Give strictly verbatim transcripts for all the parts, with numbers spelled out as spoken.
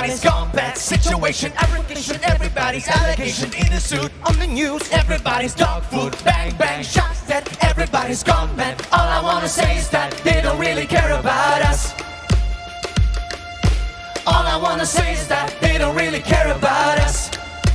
everybody's gone bad situation, application, everybody's allegation in the suit on the news, everybody's dog food, bang bang, shots dead, everybody's gone mad. All I wanna say is that they don't really care about us. All I wanna say is that they don't really care about us.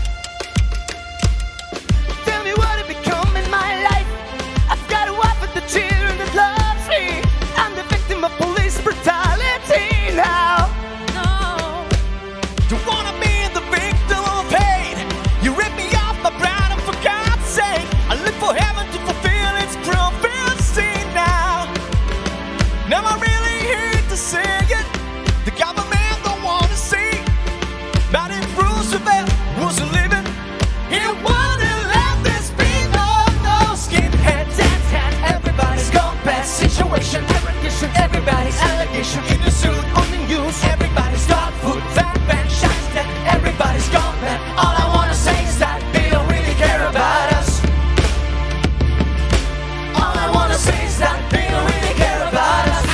Tell me what it become in my life. I've got a wife with the children that loves me. I'm the victim of police brutality now. No, don't wanna be the victim of hate. You rip me off my brand and for God's sake, I live for heaven to fulfill its prophecy now. Now I really hate to say it, the government but if Roosevelt wasn't living, he wouldn't let this be no, no skinhead, tat, tat. Everybody's gone bad situation, application, everybody's allegation in the suit on the news, everybody's dog food, bang bang, shots dead, everybody's gone bad. All I wanna say is that they don't really care about us. All I wanna say is that they don't really care about us.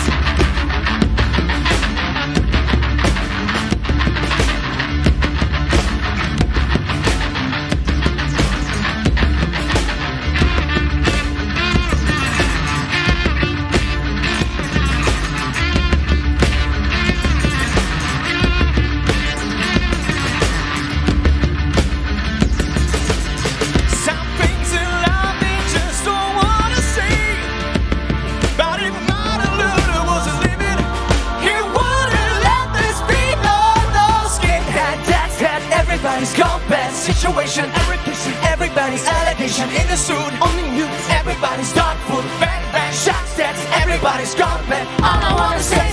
Everybody's gone bad situation, application, everybody's allegation in the suit on the news, everybody's dog food, bang bang, shots dead, everybody's gone bad. All I wanna say